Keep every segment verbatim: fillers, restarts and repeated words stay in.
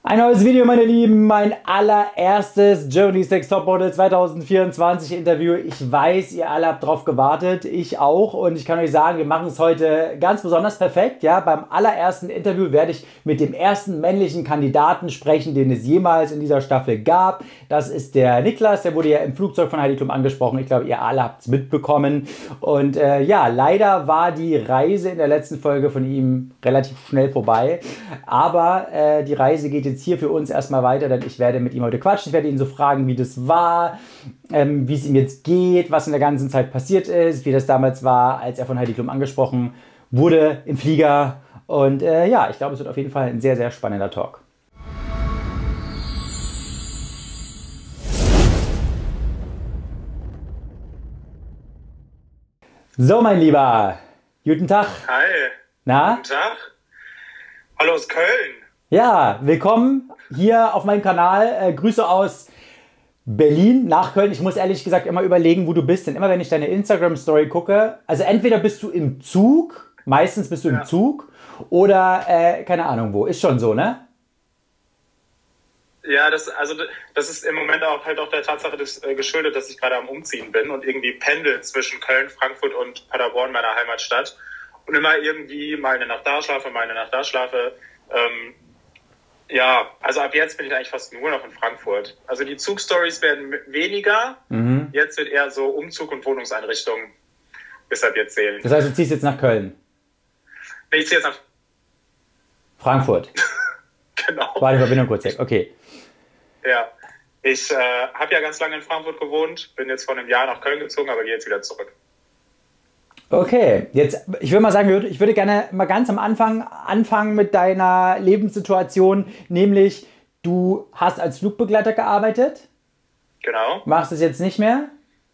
Ein neues Video, meine Lieben, mein allererstes Germany's Next Topmodel zwanzig vierundzwanzig Interview. Ich weiß, ihr alle habt drauf gewartet, ich auch, und ich kann euch sagen, wir machen es heute ganz besonders perfekt. Ja, beim allerersten Interview werde ich mit dem ersten männlichen Kandidaten sprechen, den es jemals in dieser Staffel gab. Das ist der Niklas, der wurde ja im Flugzeug von Heidi Klum angesprochen. Ich glaube, ihr alle habt es mitbekommen. Und äh, ja, leider war die Reise in der letzten Folge von ihm relativ schnell vorbei. Aber äh, die Reise geht jetzt hier für uns erstmal weiter, denn ich werde mit ihm heute quatschen. Ich werde ihn so fragen, wie das war, ähm, wie es ihm jetzt geht, was in der ganzen Zeit passiert ist, wie das damals war, als er von Heidi Klum angesprochen wurde im Flieger. Und äh, ja, ich glaube, es wird auf jeden Fall ein sehr, sehr spannender Talk. So, mein Lieber, guten Tag. Hi. Na? Guten Tag. Hallo aus Köln. Ja, willkommen hier auf meinem Kanal. Äh, Grüße aus Berlin nach Köln. Ich muss ehrlich gesagt immer überlegen, wo du bist, denn immer wenn ich deine Instagram-Story gucke, also entweder bist du im Zug, meistens bist du im Ja. Zug, oder äh, keine Ahnung wo. Ist schon so, ne? Ja, das, also, das ist im Moment auch halt auch der Tatsache des, äh, geschuldet, dass ich gerade am Umziehen bin und irgendwie pendel zwischen Köln, Frankfurt und Paderborn, meiner Heimatstadt. Und immer irgendwie mal eine Nacht da schlafe, mal eine Nacht da schlafe. Ähm, ja, also ab jetzt bin ich eigentlich fast nur noch in Frankfurt. Also die Zugstories werden weniger. Mhm. Jetzt wird eher so Umzug und Wohnungseinrichtung bis ab jetzt zählen. Das heißt, du ziehst jetzt nach Köln. Nee, ich ziehe jetzt nach Frankfurt. genau. Warte, Verbindung kurz weg. Okay. Ja, ich äh, habe ja ganz lange in Frankfurt gewohnt, bin jetzt vor einem Jahr nach Köln gezogen, aber gehe jetzt wieder zurück. Okay, jetzt, ich würde mal sagen, ich würde gerne mal ganz am Anfang anfangen mit deiner Lebenssituation, nämlich du hast als Flugbegleiter gearbeitet, Genau. machst es jetzt nicht mehr?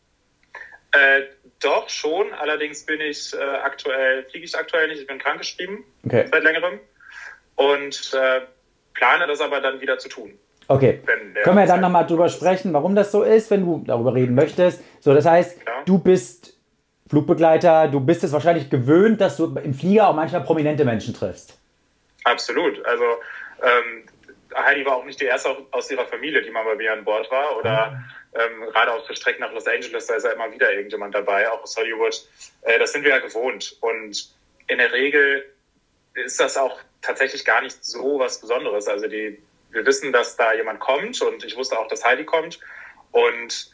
Äh, doch, schon. Allerdings bin ich äh, aktuell, fliege ich aktuell nicht, ich bin krankgeschrieben Okay. seit längerem und äh, plane das aber dann wieder zu tun. Okay, Wenn der können wir dann Zeit- nochmal drüber sprechen, warum das so ist, wenn du darüber reden möchtest. So, das heißt, Ja. du bist Flugbegleiter, du bist es wahrscheinlich gewöhnt, dass du im Flieger auch manchmal prominente Menschen triffst. Absolut. Also ähm, Heidi war auch nicht die erste aus ihrer Familie, die mal bei mir an Bord war. Oder ähm, gerade auch für Strecken nach Los Angeles, da ist ja immer wieder irgendjemand dabei, auch aus Hollywood. Äh, das sind wir ja gewohnt. Und in der Regel ist das auch tatsächlich gar nicht so was Besonderes. Also die, wir wissen, dass da jemand kommt, und ich wusste auch, dass Heidi kommt. Und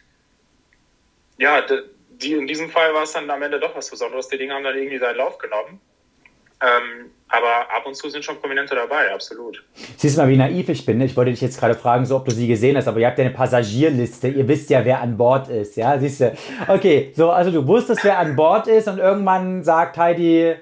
ja, die, in diesem Fall war es dann am Ende doch was Besonderes. Die Dinge haben dann irgendwie seinen Lauf genommen. Ähm, aber ab und zu sind schon Prominente dabei, absolut. Siehst du mal, wie naiv ich bin. Ne? Ich wollte dich jetzt gerade fragen, so, ob du sie gesehen hast, aber ihr habt ja eine Passagierliste. Ihr wisst ja, wer an Bord ist. Ja, siehst du. Okay, so, also du wusstest, wer an Bord ist, und irgendwann sagt Heidi,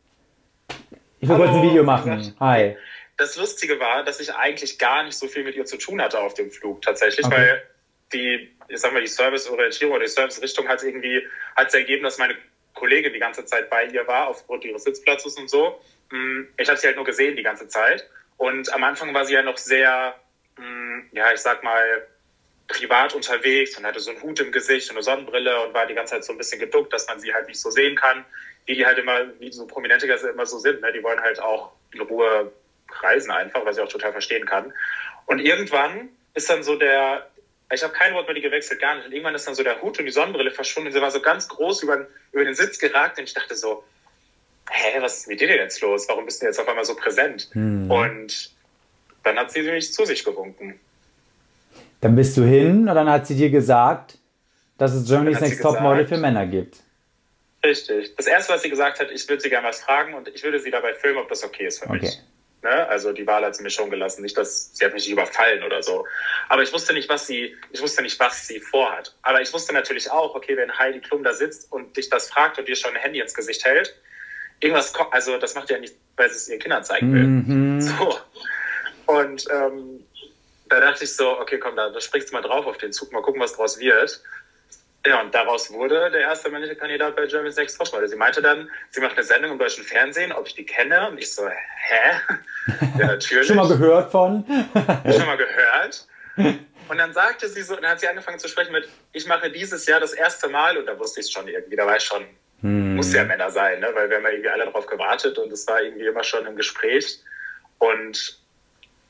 ich will Hallo, kurz ein Video wie machen. gesagt, Hi. Das Lustige war, dass ich eigentlich gar nicht so viel mit ihr zu tun hatte auf dem Flug, tatsächlich, Okay. weil die, ich sag mal, die Serviceorientierung oder die Servicerichtung hat irgendwie, hat es ergeben, dass meine Kollegin die ganze Zeit bei ihr war, aufgrund ihres Sitzplatzes und so. Ich habe sie halt nur gesehen die ganze Zeit. Und am Anfang war sie ja noch sehr, ja, ich sag mal, privat unterwegs und hatte so einen Hut im Gesicht und eine Sonnenbrille und war die ganze Zeit so ein bisschen geduckt, dass man sie halt nicht so sehen kann. Wie die halt immer, wie so Prominente immer so sind, ne? Die wollen halt auch in Ruhe reisen einfach, was ich auch total verstehen kann. Und irgendwann ist dann so der, ich habe kein Wort mehr die gewechselt, gar nicht. Und irgendwann ist dann so der Hut und die Sonnenbrille verschwunden. Sie war so ganz groß über, über den Sitz geragt, und ich dachte so, hä, was ist mit dir denn jetzt los? Warum bist du jetzt auf einmal so präsent? Hm. Und dann hat sie mich zu sich gewunken. Dann bist du hin, und dann hat sie dir gesagt, dass es Germany's Dann hat sie Next Topmodel gesagt- für Männer gibt. Richtig. Das Erste, was sie gesagt hat, ich würde sie gerne was fragen und ich würde sie dabei filmen, ob das okay ist für Okay. mich. Ne? Also die Wahl hat sie mir schon gelassen. Nicht, dass sie hat mich nicht überfallen oder so. Aber ich wusste nicht, was sie, ich wusste nicht, was sie vorhat. Aber ich wusste natürlich auch, okay, wenn Heidi Klum da sitzt und dich das fragt und dir schon ein Handy ins Gesicht hält, irgendwas, ko- also das macht ja nicht, weil sie es ihren Kindern zeigen will. Mhm. So. Und ähm, da dachte ich so, okay, komm, da, da springst du mal drauf auf den Zug, mal gucken, was draus wird. Ja, und daraus wurde der erste männliche Kandidat bei Germany's Next Topmodel. Sie meinte dann, sie macht eine Sendung im deutschen Fernsehen, ob ich die kenne. Und ich so, hä? Ja, natürlich. Schon mal gehört von? Schon mal gehört. Und dann sagte sie so, dann hat sie angefangen zu sprechen mit, ich mache dieses Jahr das erste Mal, und da wusste ich es schon irgendwie, da war ich schon, Hm. muss ja Männer sein, ne? Weil wir haben ja irgendwie alle darauf gewartet und es war irgendwie immer schon im Gespräch. Und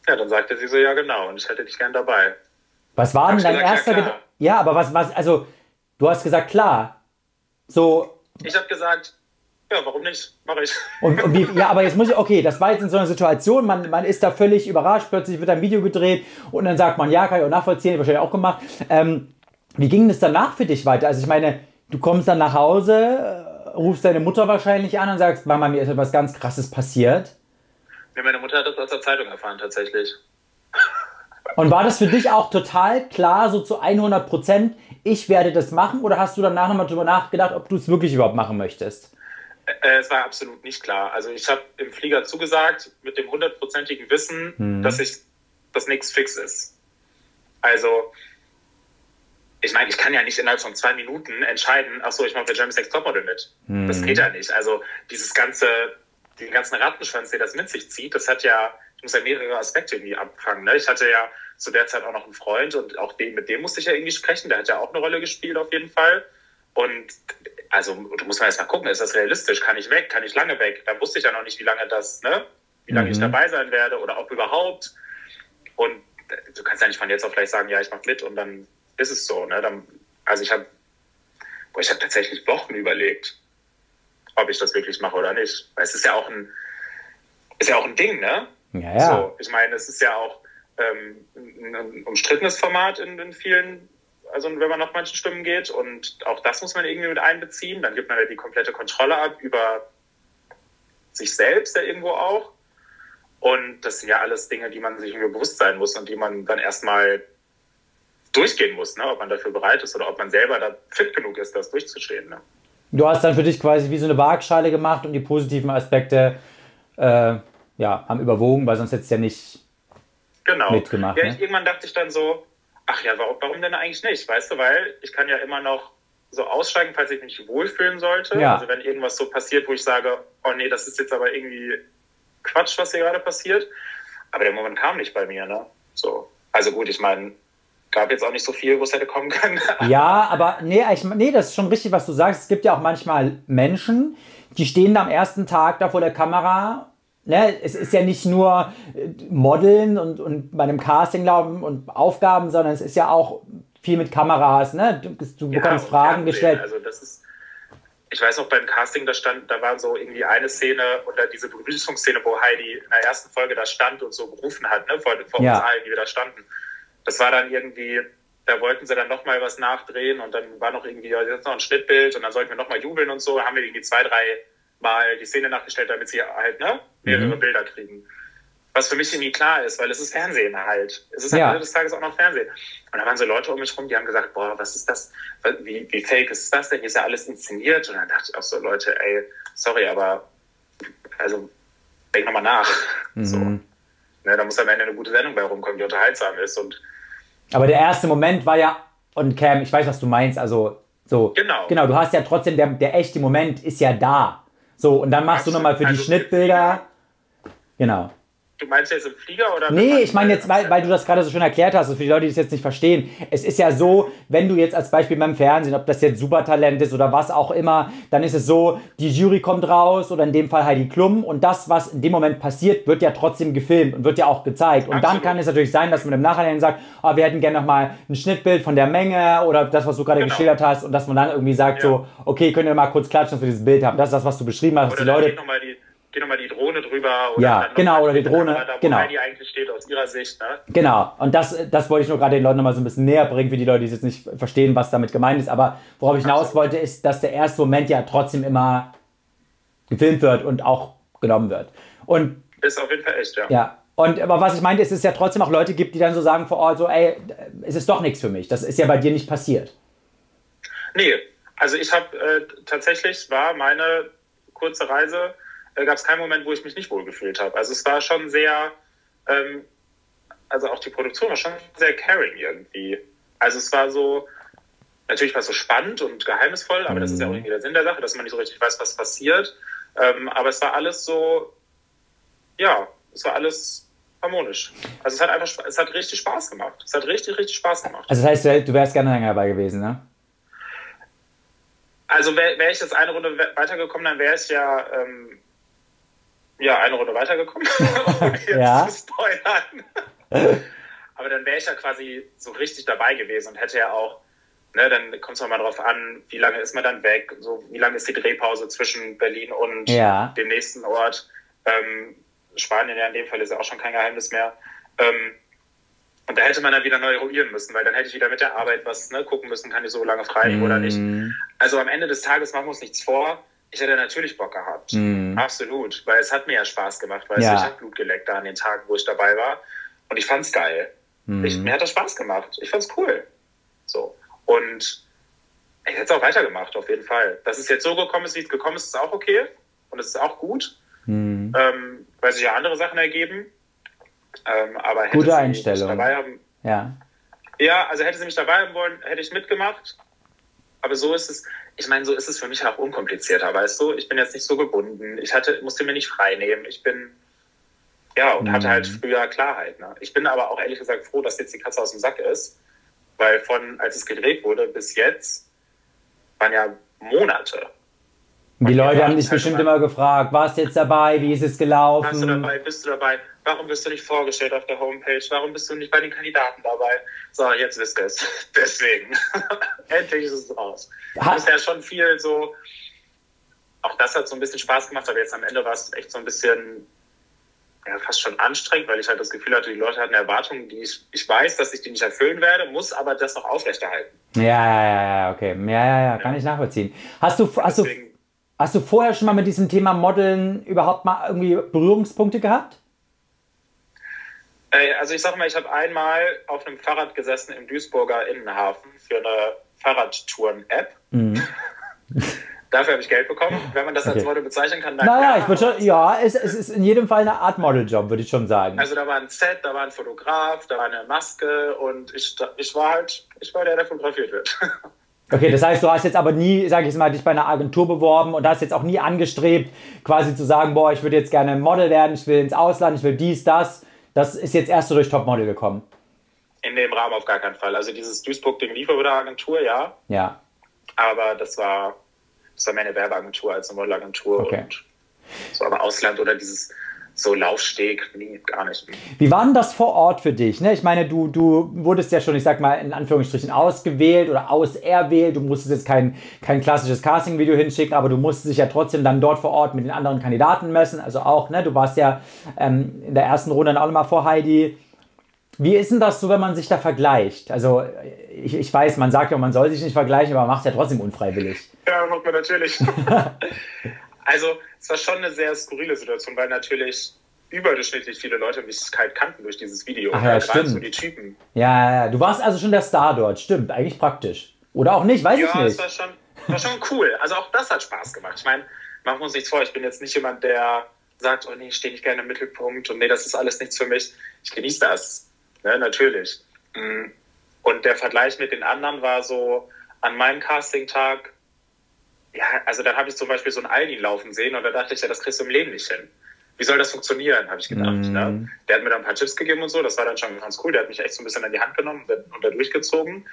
Ja, dann sagte sie so, ja genau, und ich hätte dich gern dabei. Was war denn dein gesagt, erster ja, Gedanke? Ja, aber was, was, also, du hast gesagt, klar. So. Ich habe gesagt, ja, warum nicht? Mach ich. Und, und wie, ja, aber jetzt muss ich, okay, das war jetzt in so einer Situation, man, man ist da völlig überrascht, plötzlich wird ein Video gedreht und dann sagt man, ja, kann ich auch nachvollziehen, wahrscheinlich auch gemacht. Ähm, wie ging das danach für dich weiter? Also ich meine, du kommst dann nach Hause, rufst deine Mutter wahrscheinlich an und sagst, Mama, mir ist etwas ganz Krasses passiert. Nee, meine Mutter hat das aus der Zeitung erfahren, tatsächlich. Und war das für dich auch total klar, so zu hundert Prozent, ich werde das machen? Oder hast du danach nochmal drüber nachgedacht, ob du es wirklich überhaupt machen möchtest? Äh, es war absolut nicht klar. Also ich habe im Flieger zugesagt, mit dem hundertprozentigen Wissen, hm. dass ich, dass nichts fix ist. Also, ich meine, ich kann ja nicht innerhalb von zwei Minuten entscheiden, ach so, ich mache bei Germany's Next Topmodel mit. Hm. Das geht ja nicht. Also dieses ganze, den ganzen Rattenschwanz, der das mit sich zieht, das hat ja, ich muss ja mehrere Aspekte irgendwie abfangen. Ne? Ich hatte ja zu der Zeit auch noch einen Freund und auch den, mit dem musste ich ja irgendwie sprechen. Der hat ja auch eine Rolle gespielt auf jeden Fall. Und also, du musst mal erst mal gucken, ist das realistisch? Kann ich weg? Kann ich lange weg? Da wusste ich ja noch nicht, wie lange das, ne? Wie lange mhm. ich dabei sein werde oder ob überhaupt. Und du kannst ja nicht von jetzt auf gleich sagen, ja, ich mach mit und dann ist es so, ne? Dann, also ich habe ich habe tatsächlich Wochen überlegt, ob ich das wirklich mache oder nicht. Weil es ist ja auch ein, ist ja auch ein Ding, ne? Ja, ja. So, ich meine, es ist ja auch ähm, ein umstrittenes Format in, in vielen, also wenn man nach manchen Stimmen geht, und auch das muss man irgendwie mit einbeziehen. Dann gibt man ja die komplette Kontrolle ab über sich selbst ja irgendwo auch. Und das sind ja alles Dinge, die man sich irgendwie bewusst sein muss und die man dann erstmal durchgehen muss, ne? Ob man dafür bereit ist oder ob man selber da fit genug ist, das durchzustehen. Ne? Du hast dann für dich quasi wie so eine Waagschale gemacht und die positiven Aspekte äh, ja, haben überwogen, weil sonst hättest du ja nicht genau. mitgemacht. Ja, ne? ich, irgendwann dachte ich dann so, ach ja, warum, warum denn eigentlich nicht? Weißt du, weil ich kann ja immer noch so aussteigen, falls ich mich wohlfühlen sollte. Ja. Also wenn irgendwas so passiert, wo ich sage, oh nee, das ist jetzt aber irgendwie Quatsch, was hier gerade passiert. Aber der Moment kam nicht bei mir, ne? So. Also gut, ich meine, gab jetzt auch nicht so viel, wo es hätte kommen können. Ja, aber nee, ich, nee, das ist schon richtig, was du sagst. Es gibt ja auch manchmal Menschen, die stehen da am ersten Tag da vor der Kamera. Ne? Es ist ja nicht nur Modeln und, und bei einem Casting glauben und Aufgaben, sondern es ist ja auch viel mit Kameras. Ne? Du, du ja, bekommst Fragen gestellt. Also das ist, ich weiß noch, beim Casting, da stand, da war so irgendwie eine Szene oder diese Begrüßungsszene, wo Heidi in der ersten Folge da stand und so gerufen hat, ne? vor, vor ja. uns allen, die wir da standen. Das war dann irgendwie, da wollten sie dann nochmal was nachdrehen und dann war noch irgendwie, ja, jetzt noch ein Schnittbild und dann sollten wir nochmal jubeln und so. Da haben wir irgendwie zwei, drei Mal die Szene nachgestellt, damit sie halt ne, mehrere mhm. Bilder kriegen. Was für mich irgendwie klar ist, weil es ist Fernsehen halt. Es ist am ja. Ende des Tages auch noch Fernsehen. Und da waren so Leute um mich rum, die haben gesagt, boah, was ist das? Wie, wie fake ist das denn? Hier ist ja alles inszeniert. Und dann dachte ich auch so, Leute, ey, sorry, aber also denk nochmal nach. Mhm. So. Ne, da muss am Ende eine gute Sendung bei rumkommen, die unterhaltsam ist. Und aber der erste Moment war ja, und Cam, ich weiß, was du meinst, also so. Genau. Genau, du hast ja trotzdem, der, der echte Moment ist ja da. So, und dann machst Absolut. du nochmal für also die Schnittbilder. Genau. Du meinst jetzt im Flieger oder? Nee, ich meine jetzt, weil, weil du das gerade so schön erklärt hast, und für die Leute, die das jetzt nicht verstehen. Es ist ja so, wenn du jetzt als Beispiel beim Fernsehen, ob das jetzt Supertalent ist oder was auch immer, dann ist es so, die Jury kommt raus oder in dem Fall Heidi Klum und das, was in dem Moment passiert, wird ja trotzdem gefilmt und wird ja auch gezeigt. Und Absolut. Dann kann es natürlich sein, dass man im Nachhinein sagt, oh, wir hätten gerne nochmal ein Schnittbild von der Menge oder das, was du gerade genau. geschildert hast und dass man dann irgendwie sagt ja. so, okay, könnt ihr mal kurz klatschen, dass wir dieses Bild haben. Das ist das, was du beschrieben hast. Oder die Leute Geht nochmal die Drohne drüber. Oder ja, genau, oder die Drohne. Da, wo genau. Heidi eigentlich steht aus ihrer Sicht. Ne? Genau, und das, das wollte ich nur gerade den Leuten nochmal so ein bisschen näher bringen, für die Leute, die es jetzt nicht verstehen, was damit gemeint ist. Aber worauf ich hinaus Absolut. wollte, ist, dass der erste Moment ja trotzdem immer gefilmt wird und auch genommen wird. Und ist auf jeden Fall echt, ja. Ja, und aber was ich meinte, ist, dass es ja trotzdem auch Leute gibt, die dann so sagen vor Ort, so, ey, es ist doch nichts für mich. Das ist ja bei dir nicht passiert. Nee, also ich habe äh, tatsächlich, war meine kurze Reise, gab es keinen Moment, wo ich mich nicht wohlgefühlt habe. Also es war schon sehr, ähm, also auch die Produktion war schon sehr caring irgendwie. Also es war so, natürlich war es so spannend und geheimnisvoll, aber mhm. das ist ja auch irgendwie der Sinn der Sache, dass man nicht so richtig weiß, was passiert. Ähm, aber es war alles so, ja, es war alles harmonisch. Also es hat einfach, es hat richtig Spaß gemacht. Es hat richtig, richtig Spaß gemacht. Also das heißt, du wärst gerne länger dabei gewesen, ne? Also wäre wär ich jetzt eine Runde weitergekommen, dann wäre ich ja, ähm, ja, eine Runde weitergekommen, ohne jetzt Ja. zu spoilern. Aber dann wäre ich ja quasi so richtig dabei gewesen und hätte ja auch, ne, dann kommt es nochmal drauf an, wie lange ist man dann weg, so wie lange ist die Drehpause zwischen Berlin und Ja. dem nächsten Ort. Ähm, Spanien ja in dem Fall ist ja auch schon kein Geheimnis mehr. Ähm, und da hätte man dann wieder neu eruieren müssen, weil dann hätte ich wieder mit der Arbeit was, ne, gucken müssen, kann ich so lange frei nehmen oder nicht. Mm. Also am Ende des Tages machen wir uns nichts vor. Ich hätte natürlich Bock gehabt. Mm. Absolut. Weil es hat mir ja Spaß gemacht, weil Ja. ich habe Blut geleckt da an den Tagen, wo ich dabei war. Und ich fand's geil. Mm. Ich, mir hat das Spaß gemacht. Ich fand's cool. So. Und ich hätte es auch weitergemacht, auf jeden Fall. Dass es jetzt so gekommen ist, wie es gekommen ist, ist auch okay. Und es ist auch gut. Mm. Ähm, weil sich ja andere Sachen ergeben. Ähm, aber hätte Gute sie Einstellung. mich dabei haben, Ja. ja, also hätte sie mich dabei haben wollen, hätte ich mitgemacht. Aber so ist es, ich meine, so ist es für mich auch unkomplizierter, weißt du? Ich bin jetzt nicht so gebunden. Ich hatte, musste mir nicht frei nehmen. Ich bin, ja, und Mhm. hatte halt früher Klarheit. Ne? Ich bin aber auch ehrlich gesagt froh, dass jetzt die Katze aus dem Sack ist. Weil von, als es gedreht wurde, bis jetzt waren ja Monate. Die Und Leute ja, haben dich halt bestimmt immer- immer gefragt, warst du jetzt dabei, wie ist es gelaufen? Warst du dabei? Bist du dabei? Warum bist du nicht vorgestellt auf der Homepage? Warum bist du nicht bei den Kandidaten dabei? So, jetzt wisst ihr es. Deswegen. Endlich ist es raus. Ha- Das ist ja schon viel so, auch das hat so ein bisschen Spaß gemacht, aber jetzt am Ende war es echt so ein bisschen, ja, fast schon anstrengend, weil ich halt das Gefühl hatte, die Leute hatten Erwartungen, die ich, ich weiß, dass ich die nicht erfüllen werde, muss aber das noch aufrechterhalten. Ja, ja, ja, ja, okay. Ja, ja, ja, kann Ja. ich nachvollziehen. Hast du, hast, du, Deswegen, hast du vorher schon mal mit diesem Thema Modeln überhaupt mal irgendwie Berührungspunkte gehabt? äh, also ich sag mal, ich habe einmal auf einem Fahrrad gesessen im Duisburger Innenhafen für eine Fahrradtouren-App. Mhm. Dafür habe ich Geld bekommen, wenn man das als Okay. Model bezeichnen kann. Dann Naja, ja, ich würde schon, ja, es, es ist in jedem Fall eine Art Modeljob, würde ich schon sagen. Also da war ein Set, da war ein Fotograf, da war eine Maske und ich, ich war halt, ich war der, der fotografiert wird. Okay, das heißt, du hast jetzt aber nie, sag ich mal, dich bei einer Agentur beworben und hast jetzt auch nie angestrebt, quasi zu sagen, boah, ich würde jetzt gerne Model werden, ich will ins Ausland, ich will dies, das. Das ist jetzt erst so durch Topmodel gekommen. In dem Rahmen auf gar keinen Fall. Also dieses Duisburg-Ding lief über der Agentur, ja, Ja. aber das war, das war mehr eine Werbeagentur als eine Modelagentur. Okay. Und so, aber Ausland oder dieses so Laufsteg, nee, gar nicht. Wie war denn das vor Ort für dich? Ne? Ich meine, du, du wurdest ja schon, ich sag mal, in Anführungsstrichen ausgewählt oder auserwählt. Du musstest jetzt kein, kein klassisches Casting-Video hinschicken, aber du musstest dich ja trotzdem dann dort vor Ort mit den anderen Kandidaten messen. Also auch, ne, du warst ja ähm, in der ersten Runde dann auch nochmal vor Heidi. Wie ist denn das so, wenn man sich da vergleicht? Also ich, ich weiß, man sagt ja, man soll sich nicht vergleichen, aber man macht es ja trotzdem unfreiwillig. Ja, macht man natürlich. Also es war schon eine sehr skurrile Situation, weil natürlich überdurchschnittlich viele Leute mich halt kannten durch dieses Video. Ach ja, Gerade stimmt. so die Typen. Ja, ja, du warst also schon der Star dort, stimmt, eigentlich praktisch. Oder auch nicht, weiß ich Ja, es nicht. war schon, war schon cool. Also auch das hat Spaß gemacht. Ich meine, machen wir uns nichts vor, ich bin jetzt nicht jemand, der sagt, oh nee, ich stehe nicht gerne im Mittelpunkt und nee, das ist alles nichts für mich. Ich genieße das, ne, natürlich. Und der Vergleich mit den anderen war so, an meinem Castingtag, ja, also dann habe ich zum Beispiel so einen Aldin laufen sehen und da dachte ich, ja, das kriegst du im Leben nicht hin. Wie soll das funktionieren, habe ich gedacht. Mm. Ne? Der hat mir dann ein paar Tipps gegeben und so, das war dann schon ganz cool. Der hat mich echt so ein bisschen an die Hand genommen und da durchgezogen.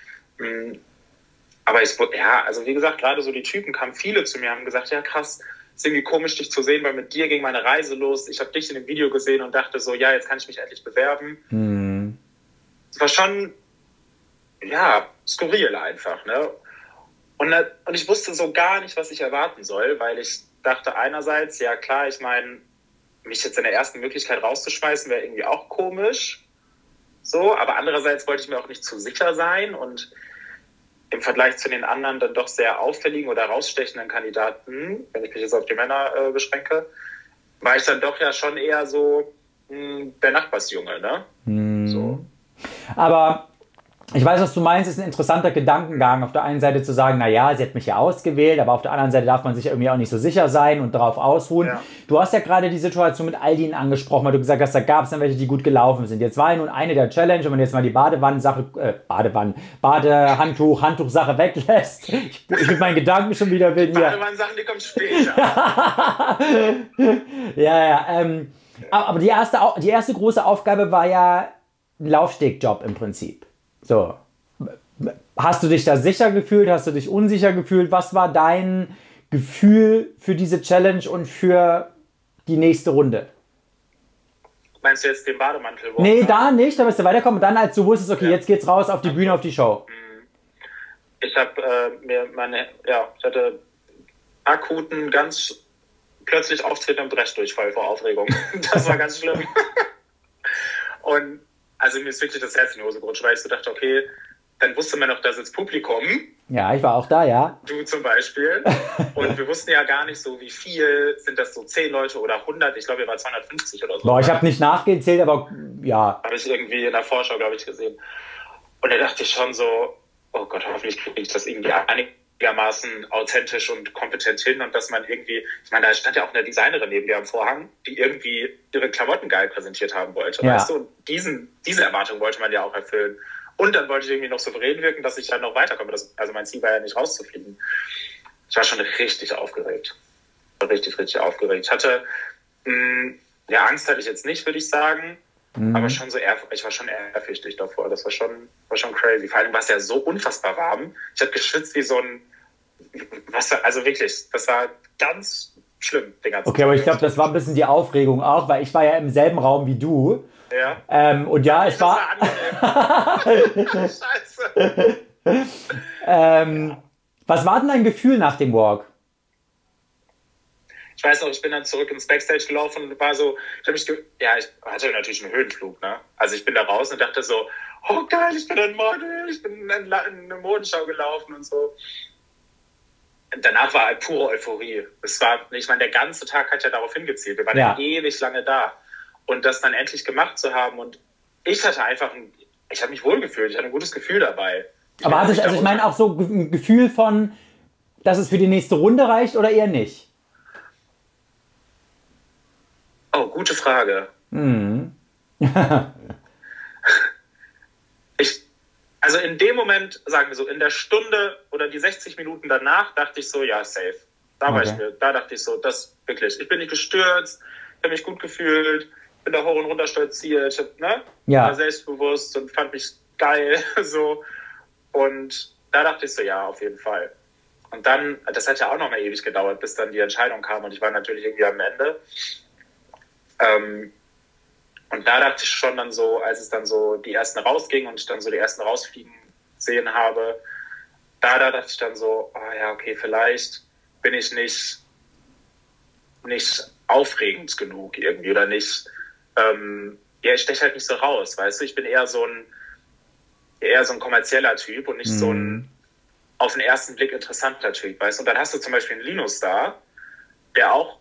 Aber ich, ja, also wie gesagt, gerade so die Typen kamen viele zu mir, haben gesagt, ja krass, ist irgendwie komisch, dich zu sehen, weil mit dir ging meine Reise los. Ich habe dich in dem Video gesehen und dachte so, ja, jetzt kann ich mich endlich bewerben. Hm. Es war schon, ja, skurril einfach, ne? Und, und ich wusste so gar nicht, was ich erwarten soll, weil ich dachte einerseits, ja klar, ich meine, mich jetzt in der ersten Möglichkeit rauszuschmeißen, wäre irgendwie auch komisch. So, aber andererseits wollte ich mir auch nicht zu sicher sein und im Vergleich zu den anderen dann doch sehr auffälligen oder rausstechenden Kandidaten, wenn ich mich jetzt auf die Männer äh, beschränke, war ich dann doch ja schon eher so mh, der Nachbarsjunge, ne? Hm. So. Aber ich weiß, was du meinst, ist ein interessanter Gedankengang. Auf der einen Seite zu sagen, naja, sie hat mich ja ausgewählt, aber auf der anderen Seite darf man sich irgendwie auch nicht so sicher sein und darauf ausruhen. Ja. Du hast ja gerade die Situation mit Aldin angesprochen, weil du gesagt hast, da gab es dann welche, die gut gelaufen sind. Jetzt war ja nun eine der Challenge, wenn man jetzt mal die Badewannensache, äh, Badewannen, Badehandtuch, Handtuchsache weglässt. Ich, ich mit meinen Gedanken schon wieder bin hier. Badewanne-Sachen, die kommen später. Ja, ja. Ähm, aber die erste, Au- die erste große Aufgabe war ja ein Laufstegjob im Prinzip. So. Hast du dich da sicher gefühlt? Hast du dich unsicher gefühlt? Was war dein Gefühl für diese Challenge und für die nächste Runde? Meinst du jetzt den Bademantel? Nee, da nicht, da bist du weiterkommen. Und dann, als du wusstest, okay, ja. jetzt geht's raus auf die Bühne, auf die Show. Ich habe äh, mir meine, ja, ich hatte akuten, ganz plötzlich auftretenden Brechdurchfall vor Aufregung. Das war ganz schlimm. Und also mir ist wirklich das Herz in die Hose gerutscht, weil ich so dachte, okay, dann wusste man noch, da sitzt Publikum. Ja, ich war auch da, ja. Du zum Beispiel. Und wir wussten ja gar nicht so, wie viel. Sind das so zehn Leute oder hundert? Ich glaube, wir waren zweihundertfünfzig oder so. Boah, ich habe nicht nachgezählt, aber ja. Habe ich irgendwie in der Vorschau, glaube ich, gesehen. Und da dachte ich schon so, oh Gott, hoffentlich kriege ich das irgendwie einigermaßen authentisch und kompetent hin. Und dass man irgendwie, ich meine, da stand ja auch eine Designerin neben dir am Vorhang, die irgendwie ihre Klamotten geil präsentiert haben wollte. Ja. Weißt du? Und diesen, diese Erwartung wollte man ja auch erfüllen. Und dann wollte ich irgendwie noch souverän wirken, dass ich dann noch weiterkomme. Das, also mein Ziel war ja nicht rauszufliegen. Ich war schon richtig aufgeregt. Richtig, richtig aufgeregt. Ich hatte, mh, ja, Angst hatte ich jetzt nicht, würde ich sagen. Mhm. Aber schon so eher, ich war schon ehrfürchtig davor. Das war schon, war schon crazy. Vor allem war es ja so unfassbar warm. Ich habe geschwitzt wie so ein, was, also wirklich, das war ganz schlimm. Den ganzen okay, aber ich glaube, das war ein bisschen die Aufregung auch, weil ich war ja im selben Raum wie du. Ja. Ähm, und ja, es war... war Scheiße. ähm, ja. Was war denn dein Gefühl nach dem Walk? Ich weiß noch, ich bin dann zurück ins Backstage gelaufen und war so, ich habe mich, ge ja, ich hatte natürlich einen Höhenflug, ne? Also ich bin da raus und dachte so, oh geil, ich bin ein Model, ich bin in eine Modenschau gelaufen und so. Und danach war halt pure Euphorie. Es war, ich meine, der ganze Tag hat ja darauf hingezielt. Wir waren ja ewig lange da. Und das dann endlich gemacht zu haben. Und ich hatte einfach, ein, ich habe mich wohlgefühlt, ich hatte ein gutes Gefühl dabei. Ich Aber hatte ich, also ich meine auch so ein Gefühl von, dass es für die nächste Runde reicht oder eher nicht? Oh, gute Frage. Mhm. ich, also in dem Moment, sagen wir so, in der Stunde oder die sechzig Minuten danach dachte ich so, ja, safe. Da war okay. ich mir, da dachte ich so, das wirklich. Ich bin nicht gestürzt, ich habe mich gut gefühlt, bin da hoch und runter stolziert, ich ne? ja. war selbstbewusst und fand mich geil. so. Und da dachte ich so, ja, auf jeden Fall. Und dann, das hat ja auch noch mal ewig gedauert, bis dann die Entscheidung kam und ich war natürlich irgendwie am Ende. Ähm, und da dachte ich schon dann so, als es dann so die ersten rausgingen und ich dann so die ersten rausfliegen sehen habe, da, da dachte ich dann so, ah ja, okay, vielleicht bin ich nicht, nicht aufregend genug irgendwie oder nicht, ähm, ja, ich steche halt nicht so raus, weißt du, ich bin eher so ein, eher so ein kommerzieller Typ und nicht mhm. so ein auf den ersten Blick interessanter Typ, weißt du, und dann hast du zum Beispiel einen Linus da, der auch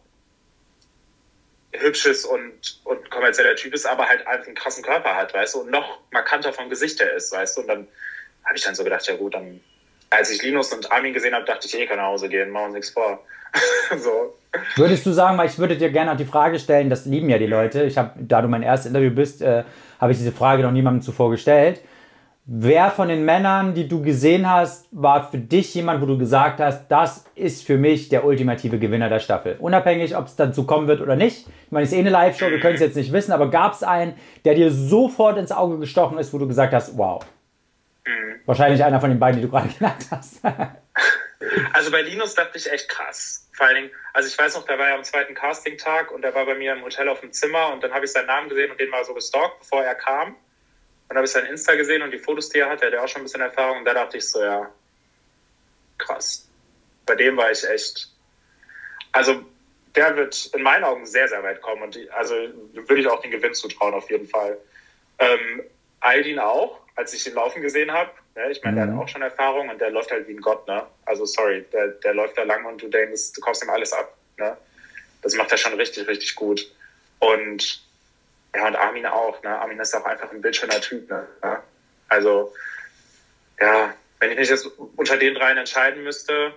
hübsches und, und kommerzieller Typ ist, aber halt einfach einen krassen Körper hat, weißt du, und noch markanter vom Gesicht her ist, weißt du, und dann habe ich dann so gedacht, ja gut, dann, als ich Linus und Armin gesehen habe, dachte ich, eh kann nach Hause gehen, machen wir uns nichts vor. so. Würdest du sagen, weil ich würde dir gerne auch die Frage stellen, das lieben ja die Leute, ich habe, da du mein erstes Interview bist, äh, habe ich diese Frage noch niemandem zuvor gestellt. Wer von den Männern, die du gesehen hast, war für dich jemand, wo du gesagt hast, das ist für mich der ultimative Gewinner der Staffel? Unabhängig, ob es dazu kommen wird oder nicht. Ich meine, es ist eh eine Live-Show, wir können es jetzt nicht wissen, aber gab es einen, der dir sofort ins Auge gestochen ist, wo du gesagt hast, wow. Mhm. Wahrscheinlich einer von den beiden, die du gerade genannt hast. Also bei Linus dachte ich echt krass. Vor allen Dingen, also ich weiß noch, der war ja am zweiten Casting-Tag und der war bei mir im Hotel auf dem Zimmer und dann habe ich seinen Namen gesehen und den mal so gestalkt, bevor er kam. Dann habe ich sein Insta gesehen und die Fotos, die er hatte, der hat ja auch schon ein bisschen Erfahrung. Und da dachte ich so, ja, krass. Bei dem war ich echt... Also der wird in meinen Augen sehr, sehr weit kommen. Und die, also würde ich auch den Gewinn zutrauen, auf jeden Fall. Ähm, Aldin auch, als ich ihn laufen gesehen habe. Ne? Ich meine, mhm. der hat auch schon Erfahrung und der läuft halt wie ein Gott. Ne? Also sorry, der, der läuft da lang und du denkst, du kaufst ihm alles ab. Ne? Das macht er schon richtig, richtig gut. Und... Ja, und Armin auch, ne? Armin ist auch einfach ein bildschöner Typ, ne? Ja? Also, ja, wenn ich mich jetzt unter den dreien entscheiden müsste,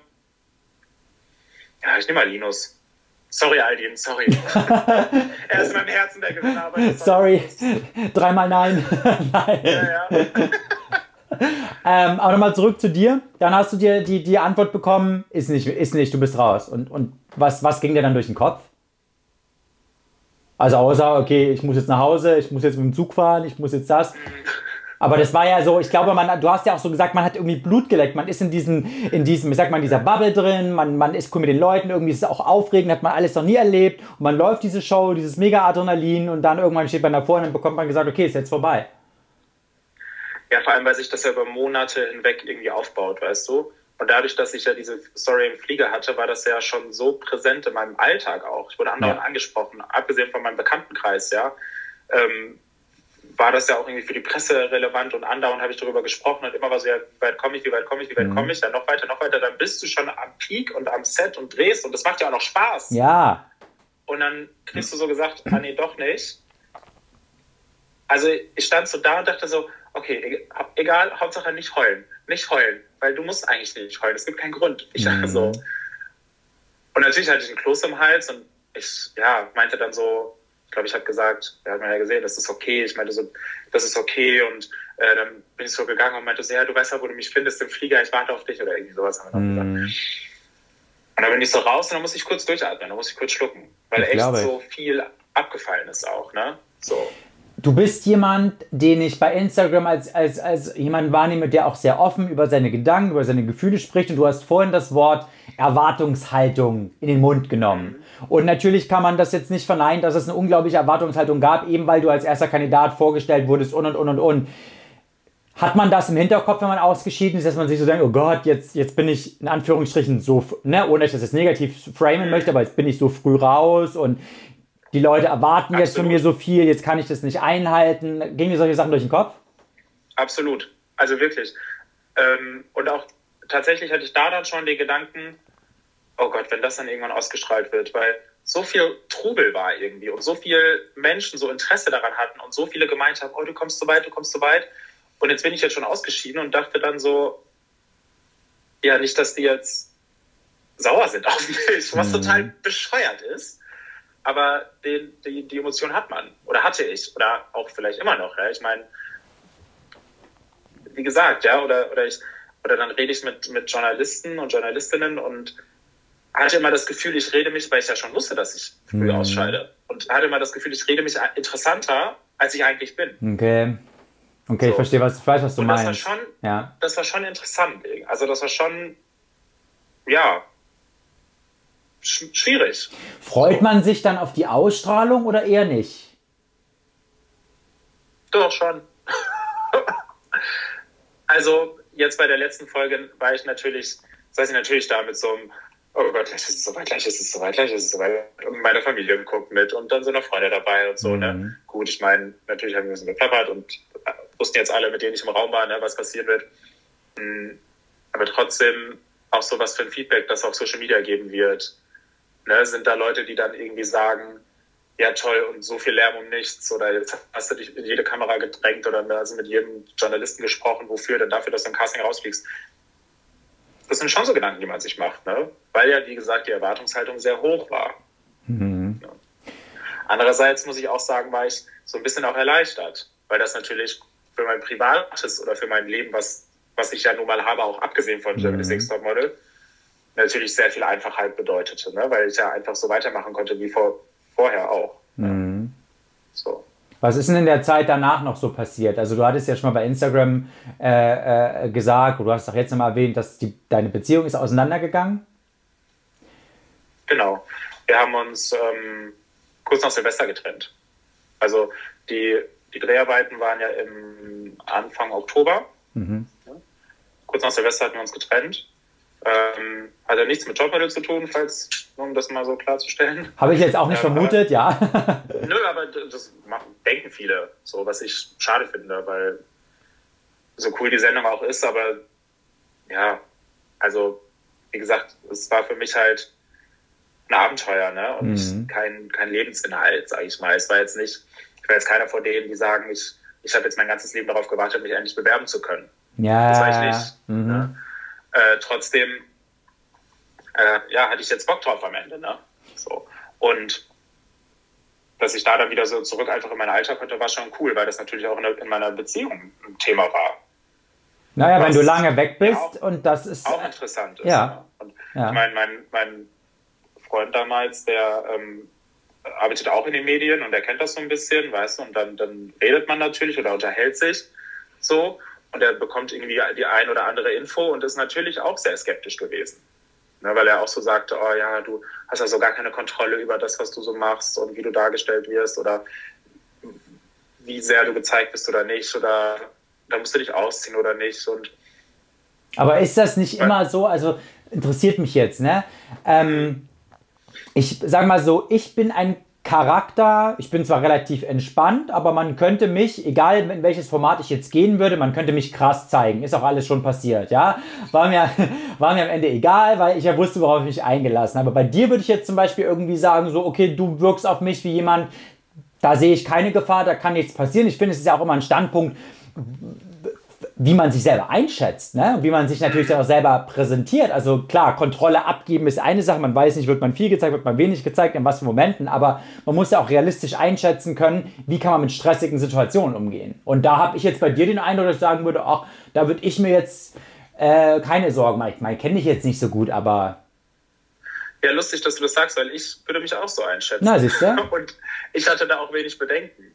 ja, ich nehme mal Linus. Sorry, Aldin, sorry. Er ist in meinem Herzen der Gewinner, aber sorry, dreimal nein. nein. Ja, ja. ähm, aber nochmal zurück zu dir. Dann hast du dir die, die Antwort bekommen, ist nicht, ist nicht, du bist raus. Und, und was, was ging dir dann durch den Kopf? Also außer, okay, ich muss jetzt nach Hause, ich muss jetzt mit dem Zug fahren, ich muss jetzt das. Aber das war ja so, ich glaube, man, du hast ja auch so gesagt, man hat irgendwie Blut geleckt. Man ist in diesem, in diesem, ich sag mal, in dieser Bubble drin, man, man ist cool mit den Leuten, irgendwie ist es auch aufregend, hat man alles noch nie erlebt. Und man läuft diese Show, dieses Mega-Adrenalin und dann irgendwann steht man davor und dann bekommt man gesagt, okay, ist jetzt vorbei. Ja, vor allem, weil sich das ja über Monate hinweg irgendwie aufbaut, weißt du? Und dadurch, dass ich ja diese Story im Flieger hatte, war das ja schon so präsent in meinem Alltag auch. Ich wurde andauernd ja. angesprochen, abgesehen von meinem Bekanntenkreis, ja. Ähm, war das ja auch irgendwie für die Presse relevant und andauernd habe ich darüber gesprochen und immer war so, ja, wie weit komme ich, wie weit komme ich, wie weit komme ich, dann noch weiter, noch weiter, dann bist du schon am Peak und am Set und drehst und das macht ja auch noch Spaß. Ja. Und dann kriegst du so gesagt, ah nee, doch nicht. Also ich stand so da und dachte so, okay, egal, Hauptsache nicht heulen, nicht heulen, weil du musst eigentlich nicht heulen, es gibt keinen Grund. Ich dachte mhm. so. Und natürlich hatte ich einen Kloß im Hals und ich, ja, meinte dann so, ich glaube, ich habe gesagt, er hat mir ja gesehen, das ist okay. Ich meinte so, das ist okay. Und äh, dann bin ich so gegangen und meinte so, ja, du weißt ja, wo du mich findest im Flieger, ich warte auf dich oder irgendwie sowas. Haben wir noch mm. gesagt. Und dann bin ich so raus und dann musste ich kurz durchatmen, dann musste ich kurz schlucken. Weil ich echt glaube. so viel abgefallen ist auch, ne? So. Du bist jemand, den ich bei Instagram als, als, als jemand wahrnehme, der auch sehr offen über seine Gedanken, über seine Gefühle spricht. Und du hast vorhin das Wort Erwartungshaltung in den Mund genommen. Mhm. Und natürlich kann man das jetzt nicht verneinen, dass es eine unglaubliche Erwartungshaltung gab, eben weil du als erster Kandidat vorgestellt wurdest und, und, und, und, und. Hat man das im Hinterkopf, wenn man ausgeschieden ist, dass man sich so denkt, oh Gott, jetzt, jetzt bin ich in Anführungsstrichen so, ne, ohne dass ich das jetzt negativ framen möchte, aber jetzt bin ich so früh raus und die Leute erwarten Absolut. jetzt von mir so viel, jetzt kann ich das nicht einhalten. Gingen dir solche Sachen durch den Kopf? Absolut, also wirklich. Ähm, und auch tatsächlich hatte ich da dann schon den Gedanken, oh Gott, wenn das dann irgendwann ausgestrahlt wird, weil so viel Trubel war irgendwie und so viele Menschen so Interesse daran hatten und so viele gemeint haben, oh, du kommst so weit, du kommst so weit. Und jetzt bin ich jetzt schon ausgeschieden und dachte dann so, ja, nicht, dass die jetzt sauer sind auf mich, was mhm. total bescheuert ist. Aber den, die, die Emotion hat man. Oder hatte ich. Oder auch vielleicht immer noch. Ja? Ich meine, wie gesagt, ja, oder, oder ich, oder dann rede ich mit, mit Journalisten und Journalistinnen und hatte immer das Gefühl, ich rede mich, weil ich ja schon wusste, dass ich früh mhm. ausscheide. Und hatte immer das Gefühl, ich rede mich interessanter, als ich eigentlich bin. Okay. Okay, so. Ich verstehe, was, ich weiß, was du und meinst. Das war schon, ja. das war schon interessant. Also das war schon, ja, schwierig. Freut man sich dann auf die Ausstrahlung oder eher nicht? Doch, schon. Also, jetzt bei der letzten Folge war ich natürlich, saß ich natürlich da mit so einem, oh Gott, gleich ist es soweit, gleich ist es soweit, gleich ist es soweit. Und meine Familie guckt mit und dann sind noch Freunde dabei und so, mhm. ne? Gut, ich meine, natürlich haben wir ein bisschen geplappert und wussten jetzt alle, mit denen ich im Raum war, ne, was passiert wird. Aber trotzdem auch so was für ein Feedback, das auf Social Media geben wird. Ne, sind da Leute, die dann irgendwie sagen, ja toll und so viel Lärm um nichts oder jetzt hast du dich in jede Kamera gedrängt oder also mit jedem Journalisten gesprochen, wofür denn dafür, dass du im Casting rausfliegst. Das sind schon so Gedanken, die man sich macht, ne? Weil ja, wie gesagt, die Erwartungshaltung sehr hoch war. Mhm. Ja. Andererseits muss ich auch sagen, war ich so ein bisschen auch erleichtert, weil das natürlich für mein Privates oder für mein Leben, was, was ich ja nun mal habe, auch abgesehen von Germany's Next Topmodel, natürlich sehr viel Einfachheit bedeutete, ne? Weil ich ja einfach so weitermachen konnte wie vor, vorher auch. Mhm. So. Was ist denn in der Zeit danach noch so passiert? Also du hattest ja schon mal bei Instagram äh, äh, gesagt, oder du hast auch jetzt nochmal erwähnt, dass die, deine Beziehung ist auseinandergegangen? Genau. Wir haben uns ähm, kurz nach Silvester getrennt. Also die, die Dreharbeiten waren ja im Anfang Oktober. Mhm. Kurz nach Silvester hatten wir uns getrennt. Ähm, hat ja nichts mit Jobmodel zu tun, falls, um das mal so klarzustellen. Habe ich jetzt auch nicht ähm, vermutet, aber, ja. Nö, aber das machen, denken viele, so, was ich schade finde, weil so cool die Sendung auch ist, aber ja, also wie gesagt, es war für mich halt ein Abenteuer, ne? Und mhm. kein, kein Lebensinhalt, sage ich mal. Es war jetzt nicht, ich war jetzt keiner von denen, die sagen, ich, ich habe jetzt mein ganzes Leben darauf gewartet, mich endlich bewerben zu können. Ja. Das war ich nicht. Mhm. Ne? Äh, trotzdem, äh, ja, hatte ich jetzt Bock drauf am Ende, ne? So. Und dass ich da dann wieder so zurück einfach in mein Alter konnte, war schon cool, weil das natürlich auch in, der, in meiner Beziehung ein Thema war. Naja, was wenn du lange weg bist auch, und das ist... Auch interessant ist. Ja. Ne? Und ja. Ich meine, mein, mein Freund damals, der ähm, arbeitet auch in den Medien und er kennt das so ein bisschen, weißt du, und dann, dann redet man natürlich oder unterhält sich. so, und er bekommt irgendwie die ein oder andere Info und ist natürlich auch sehr skeptisch gewesen. Ne, weil er auch so sagte, oh ja, du hast also gar keine Kontrolle über das, was du so machst und wie du dargestellt wirst oder wie sehr du gezeigt bist oder nicht oder da musst du dich ausziehen oder nicht. Und aber ist das nicht immer so, also interessiert mich jetzt, ne? Ähm, ich sag mal so, ich bin ein Charakter, ich bin zwar relativ entspannt, aber man könnte mich, egal in welches Format ich jetzt gehen würde, man könnte mich krass zeigen. Ist auch alles schon passiert, ja? War mir, war mir am Ende egal, weil ich ja wusste, worauf ich mich eingelassen habe. Bei dir würde ich jetzt zum Beispiel irgendwie sagen, so, okay, du wirkst auf mich wie jemand, da sehe ich keine Gefahr, da kann nichts passieren. Ich finde, es ist ja auch immer ein Standpunkt, wie man sich selber einschätzt, ne? Wie man sich natürlich dann auch selber präsentiert. Also klar, Kontrolle abgeben ist eine Sache, man weiß nicht, wird man viel gezeigt, wird man wenig gezeigt, in was für Momenten, aber man muss ja auch realistisch einschätzen können, wie kann man mit stressigen Situationen umgehen. Und da habe ich jetzt bei dir den Eindruck, dass ich sagen würde, ach, da würde ich mir jetzt äh, keine Sorgen machen. Ich meine, kenne ich jetzt nicht so gut, aber... Ja, lustig, dass du das sagst, weil ich würde mich auch so einschätzen. Na, siehst du? Und ich hatte da auch wenig Bedenken.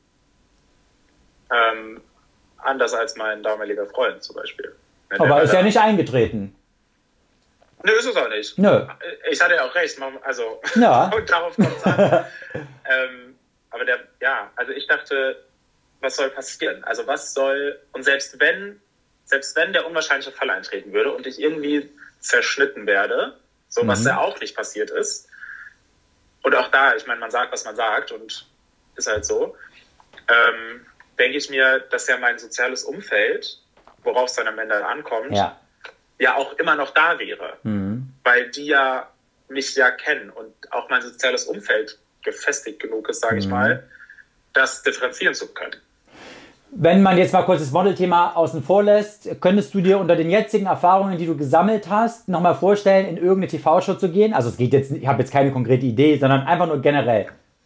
Ähm, Anders als mein damaliger Freund zum Beispiel. Wenn aber ist ja nicht eingetreten. Nö, ist es auch nicht. Nö. Ich hatte ja auch recht. Also, ja. Und darauf kommt es an. ähm, aber der, ja, also ich dachte, was soll passieren? Also was soll, und selbst wenn, selbst wenn der unwahrscheinliche Fall eintreten würde und ich irgendwie zerschnitten werde, so was mhm. ja auch nicht passiert ist, und auch da, ich meine, man sagt, was man sagt und ist halt so, ähm, denke ich mir, dass ja mein soziales Umfeld, worauf es dann am Ende ankommt, ja, ja auch immer noch da wäre. Mhm. Weil die ja mich ja kennen und auch mein soziales Umfeld gefestigt genug ist, sage mhm. ich mal, das differenzieren zu können. Wenn man jetzt mal kurz das Modelthema außen vor lässt, könntest du dir unter den jetzigen Erfahrungen, die du gesammelt hast, nochmal vorstellen, in irgendeine T V-Show zu gehen? Also es geht jetzt, ich habe jetzt keine konkrete Idee, sondern einfach nur generell.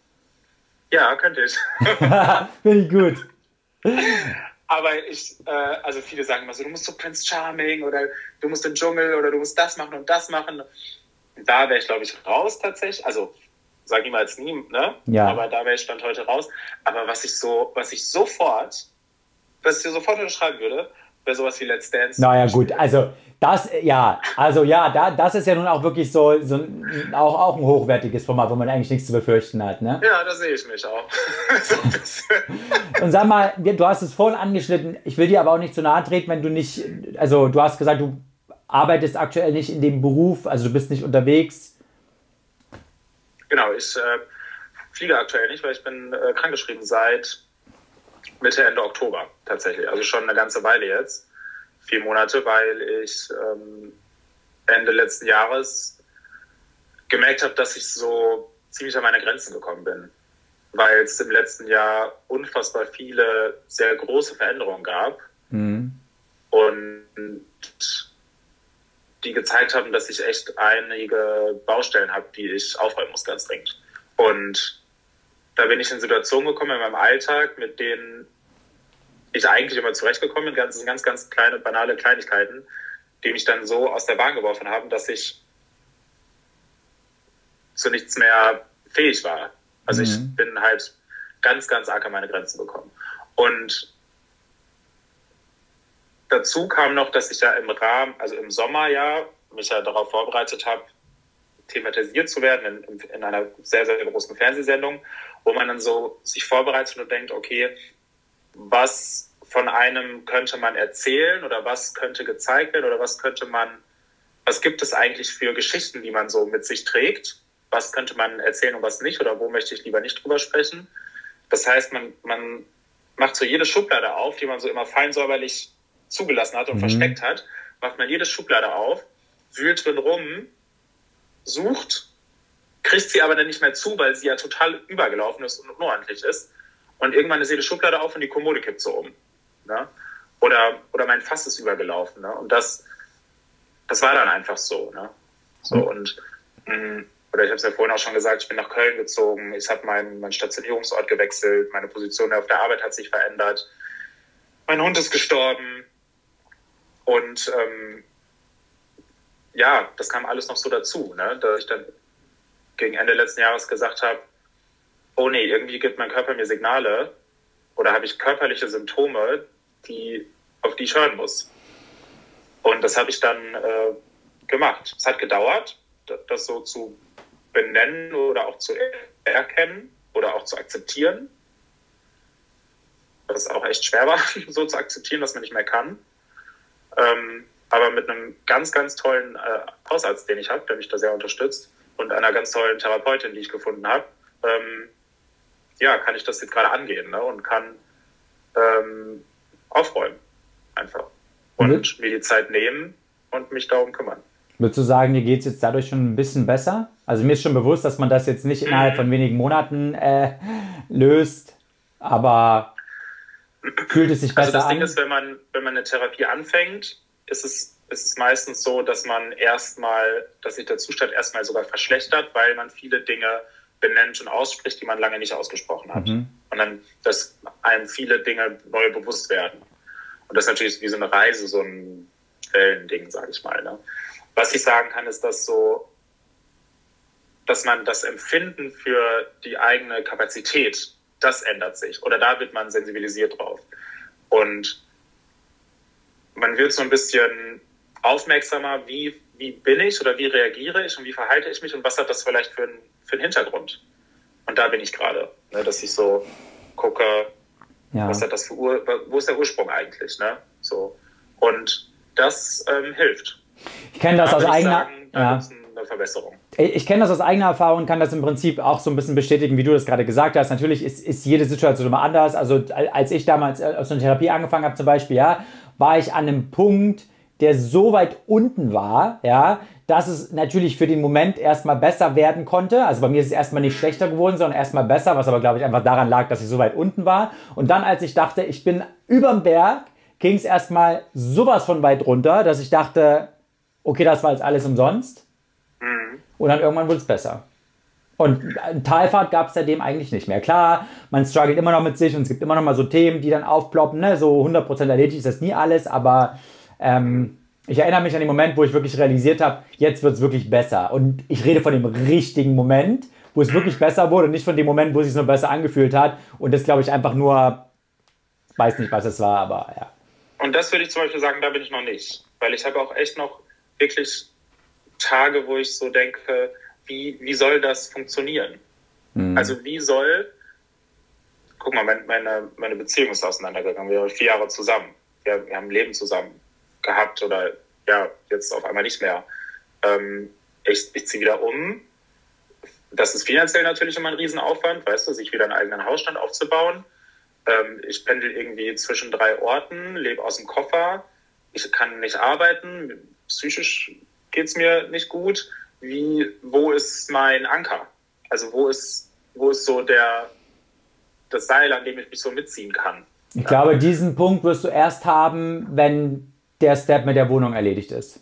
Ja, könnte ich. Finde ich gut. Aber ich, äh, also viele sagen immer so, du musst so Prince Charming oder du musst den Dschungel oder du musst das machen und das machen. Da wäre ich, glaube ich, raus tatsächlich. Also, sag niemals nie, ne? Ja. Aber da wäre ich Stand heute raus. Aber was ich so, was ich sofort, was ich dir sofort unterschreiben würde, wäre sowas wie Let's Dance. Naja, gut, also das, ja, also ja, da, das ist ja nun auch wirklich so, so ein, auch, auch ein hochwertiges Format, wo man eigentlich nichts zu befürchten hat, ne? Ja, da sehe ich mich auch. Und sag mal, du hast es vorhin angeschnitten, ich will dir aber auch nicht zu nahe treten, wenn du nicht, also du hast gesagt, du arbeitest aktuell nicht in dem Beruf, also du bist nicht unterwegs. Genau, ich äh, fliege aktuell nicht, weil ich bin äh, krankgeschrieben seit Mitte, Ende Oktober tatsächlich. Also schon eine ganze Weile jetzt. Vier Monate, weil ich ähm, Ende letzten Jahres gemerkt habe, dass ich so ziemlich an meine Grenzen gekommen bin. Weil es im letzten Jahr unfassbar viele sehr große Veränderungen gab. Mhm. Und die gezeigt haben, dass ich echt einige Baustellen habe, die ich aufräumen muss, ganz dringend. Und da bin ich in Situationen gekommen in meinem Alltag, mit denen ich eigentlich immer zurechtgekommen bin. Das sind ganz, ganz kleine, banale Kleinigkeiten, die mich dann so aus der Bahn geworfen haben, dass ich zu nichts mehr fähig war. Also mhm. ich bin halt ganz, ganz arg an meine Grenzen gekommen. Und dazu kam noch, dass ich ja im Rahmen, also im Sommer ja, mich ja darauf vorbereitet habe, thematisiert zu werden in, in einer sehr, sehr großen Fernsehsendung, wo man dann so sich vorbereitet und denkt, okay, was von einem könnte man erzählen oder was könnte gezeigt werden oder was könnte man, was gibt es eigentlich für Geschichten, die man so mit sich trägt? Was könnte man erzählen und was nicht oder wo möchte ich lieber nicht drüber sprechen? Das heißt, man, man macht so jede Schublade auf, die man so immer fein säuberlich zugelassen hat und mhm. versteckt hat, macht man jede Schublade auf, wühlt drin rum, sucht, kriegt sie aber dann nicht mehr zu, weil sie ja total übergelaufen ist und unordentlich ist. Und irgendwann ist jede Schublade auf und die Kommode kippt so um. Ne? Oder, oder mein Fass ist übergelaufen. Ne? Und das, das war dann einfach so. Ne? So mhm. und mh, oder ich habe es ja vorhin auch schon gesagt, ich bin nach Köln gezogen, ich habe meinen, meinen Stationierungsort gewechselt, meine Position auf der Arbeit hat sich verändert, mein Hund ist gestorben und ähm, ja, das kam alles noch so dazu, ne? Dass ich dann gegen Ende letzten Jahres gesagt habe, oh nee, irgendwie gibt mein Körper mir Signale oder habe ich körperliche Symptome, die auf die ich hören muss. Und das habe ich dann äh, gemacht. Es hat gedauert, das so zu benennen oder auch zu erkennen oder auch zu akzeptieren. Das auch echt schwer war, so zu akzeptieren, was man nicht mehr kann. Ähm, aber mit einem ganz, ganz tollen äh, Hausarzt, den ich habe, der mich da sehr unterstützt, und einer ganz tollen Therapeutin, die ich gefunden habe, ähm, ja, kann ich das jetzt gerade angehen, ne? Und kann ähm, aufräumen einfach. Und mhm. mir die Zeit nehmen und mich darum kümmern. Würdest du sagen, dir geht es jetzt dadurch schon ein bisschen besser? Also mir ist schon bewusst, dass man das jetzt nicht innerhalb von wenigen Monaten äh, löst, aber fühlt es sich besser an? Also das Ding ist, wenn man, wenn man eine Therapie anfängt, ist es, ist es meistens so, dass man erstmal, dass sich der Zustand erstmal sogar verschlechtert, weil man viele Dinge benennt und ausspricht, die man lange nicht ausgesprochen hat. Mhm. Und dann, dass einem viele Dinge neu bewusst werden. Und das ist natürlich wie so eine Reise, so ein Wellending, sage ich mal. Ne? Was ich sagen kann, ist, dass so, dass man das Empfinden für die eigene Kapazität, das ändert sich. Oder da wird man sensibilisiert drauf. Und man wird so ein bisschen aufmerksamer, wie, wie bin ich oder wie reagiere ich und wie verhalte ich mich und was hat das vielleicht für, ein, für einen Hintergrund. Und da bin ich gerade, ne, dass ich so gucke, ja. was hat das für Ur, wo ist der Ursprung eigentlich, ne? So. Und das ähm, hilft. Ich kenne das da aus eigener sagen, da ja. gibt's eine Verbesserung. Ich kenne das aus eigener Erfahrung und kann das im Prinzip auch so ein bisschen bestätigen, wie du das gerade gesagt hast. Natürlich ist, ist jede Situation immer anders. Also als ich damals aus einer Therapie angefangen habe zum Beispiel, ja, war ich an einem Punkt, der so weit unten war, ja, dass es natürlich für den Moment erstmal besser werden konnte. Also bei mir ist es erstmal nicht schlechter geworden, sondern erstmal besser, was aber, glaube ich, einfach daran lag, dass ich so weit unten war. Und dann, als ich dachte, ich bin überm Berg, ging es erstmal sowas von weit runter, dass ich dachte, okay, das war jetzt alles umsonst. Mhm. Und dann irgendwann wurde es besser. Und eine Talfahrt gab es seitdem eigentlich nicht mehr. Klar, man struggelt immer noch mit sich und es gibt immer noch mal so Themen, die dann aufploppen. Ne? So hundert Prozent erledigt ist das nie alles, aber ähm, ich erinnere mich an den Moment, wo ich wirklich realisiert habe, jetzt wird es wirklich besser. Und ich rede von dem richtigen Moment, wo es wirklich besser wurde und nicht von dem Moment, wo es sich so besser angefühlt hat. Und das glaube ich einfach nur, weiß nicht, was es war, aber ja. Und das würde ich zum Beispiel sagen, da bin ich noch nicht. Weil ich habe auch echt noch wirklich Tage, wo ich so denke, wie, wie soll das funktionieren? Mhm. Also wie soll, guck mal, meine, meine, meine Beziehung ist auseinandergegangen. Wir waren vier Jahre zusammen. Wir, wir haben ein Leben zusammen gehabt oder ja, jetzt auf einmal nicht mehr. Ähm, ich ich ziehe wieder um. Das ist finanziell natürlich immer ein Riesenaufwand, weißt du, sich wieder einen eigenen Hausstand aufzubauen. Ähm, ich pendel irgendwie zwischen drei Orten, lebe aus dem Koffer. Ich kann nicht arbeiten. Psychisch geht's mir nicht gut. Wie, wo ist mein Anker? Also wo ist, wo ist so der, das Seil, an dem ich mich so mitziehen kann? Ich ja. glaube, diesen Punkt wirst du erst haben, wenn der Step mit der Wohnung erledigt ist.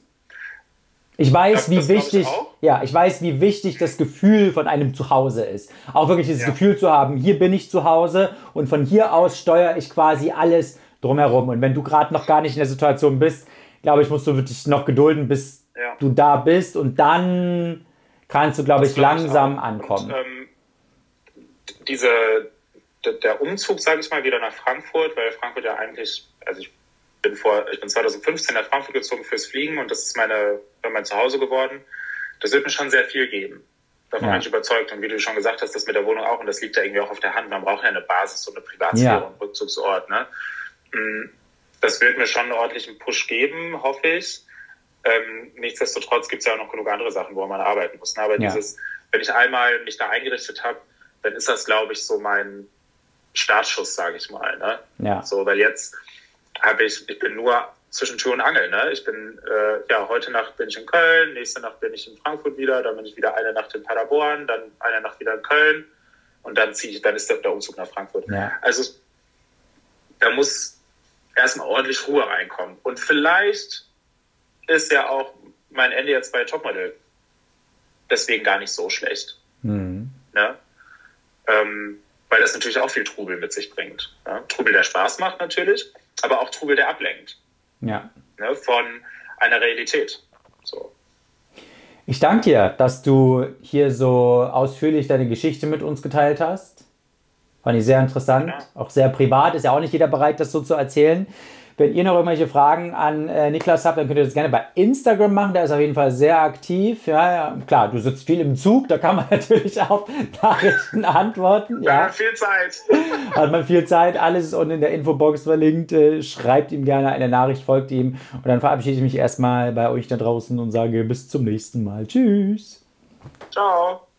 Ich weiß, das, wie das wichtig, ich ja, ich weiß, wie wichtig das Gefühl von einem Zuhause ist. Auch wirklich dieses ja. Gefühl zu haben, hier bin ich zu Hause und von hier aus steuere ich quasi alles drumherum. Und wenn du gerade noch gar nicht in der Situation bist, glaube ich, musst du dich noch gedulden, bis ja. du da bist und dann kannst du, glaube ich, langsam ich ankommen. Und, ähm, diese, der Umzug, sage ich mal, wieder nach Frankfurt, weil Frankfurt ja eigentlich, also ich bin vor, ich bin zwanzig fünfzehn nach Frankfurt gezogen fürs Fliegen und das ist meine, mein Zuhause geworden. Das wird mir schon sehr viel geben. Davon ja. bin ich überzeugt. Und wie du schon gesagt hast, das mit der Wohnung auch, und das liegt ja irgendwie auch auf der Hand. Man braucht ja eine Basis, so eine Privatsphäre, ja. einen Rückzugsort. Ne? Das wird mir schon einen ordentlichen Push geben, hoffe ich. Ähm, nichtsdestotrotz gibt es ja auch noch genug andere Sachen, wo man arbeiten muss. Ne? Aber ja. dieses, wenn ich einmal mich da eingerichtet habe, dann ist das, glaube ich, so mein Startschuss, sage ich mal. Ne? Ja. So, weil jetzt habe ich, ich bin nur zwischen Tür und Angel. Ne? Ich bin, äh, ja, heute Nacht bin ich in Köln, nächste Nacht bin ich in Frankfurt wieder, dann bin ich wieder eine Nacht in Paderborn, dann eine Nacht wieder in Köln und dann ziehe ich, dann ist der, der Umzug nach Frankfurt. Ja. Also da muss erstmal ordentlich Ruhe reinkommen. Und vielleicht ist ja auch mein Ende jetzt bei Topmodel deswegen gar nicht so schlecht. Mhm. Ne? Ähm, weil das natürlich auch viel Trubel mit sich bringt. Ne? Trubel, der Spaß macht natürlich, aber auch Trubel, der ablenkt. Ja. Ne? Von einer Realität. So. Ich danke dir, dass du hier so ausführlich deine Geschichte mit uns geteilt hast. Fand ich sehr interessant, ja. Auch sehr privat. Ist ja auch nicht jeder bereit, das so zu erzählen. Wenn ihr noch irgendwelche Fragen an äh, Niklas habt, dann könnt ihr das gerne bei Instagram machen. Der ist auf jeden Fall sehr aktiv. Ja, ja, klar, du sitzt viel im Zug, da kann man natürlich auf Nachrichten antworten. Ja, Ja, viel Zeit. hat man viel Zeit. Alles ist unten in der Infobox verlinkt. Äh, schreibt ihm gerne eine Nachricht, folgt ihm. Und dann verabschiede ich mich erstmal bei euch da draußen und sage bis zum nächsten Mal. Tschüss. Ciao.